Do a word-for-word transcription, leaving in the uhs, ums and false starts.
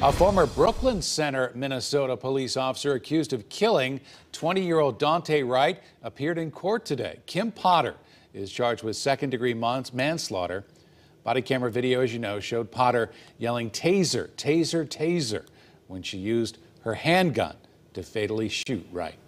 A former Brooklyn Center, Minnesota police officer accused of killing twenty-year-old Dante Wright appeared in court today. Kim Potter is charged with second-degree manslaughter. Body camera video, as you know, showed Potter yelling "taser, taser, taser" when she used her handgun to fatally shoot Wright.